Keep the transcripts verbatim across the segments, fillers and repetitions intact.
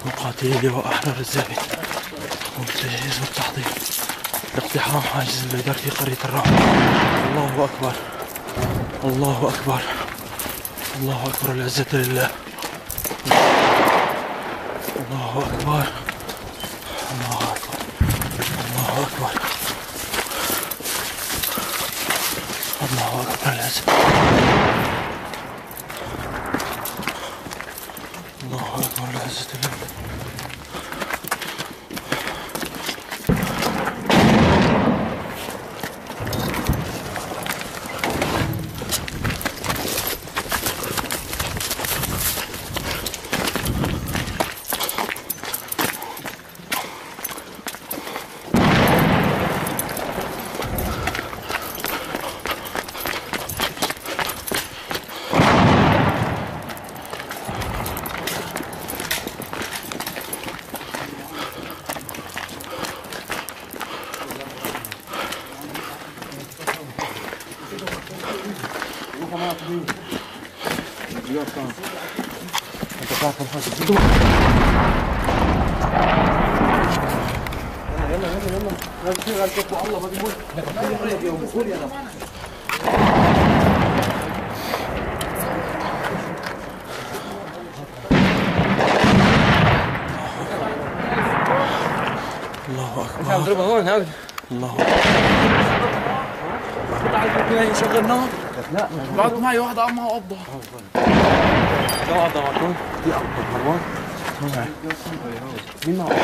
مقاتلي لواء أحرار الزاوية والتجهيز والتحضير لاقتحام حاجز البيدر في قرية الرعب. الله أكبر الله أكبر الله أكبر، العزة لله. الله أكبر الله أكبر الله أكبر الله أكبر، العزة الله أكبر، العزة لله. انت تعرف الحاجة. يلا يلا يلا يلا لا تشغل كفو الله ما بيموت. قول يا رب. الله اكبر. اضربها هون هاي. الله اكبر. يشغل نار. لا بعد معي واحد عمها وابضع. شو هذا معكم؟ دي ابضع مروان. مين معه؟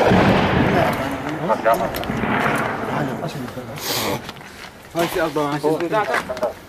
هاي في ابضع.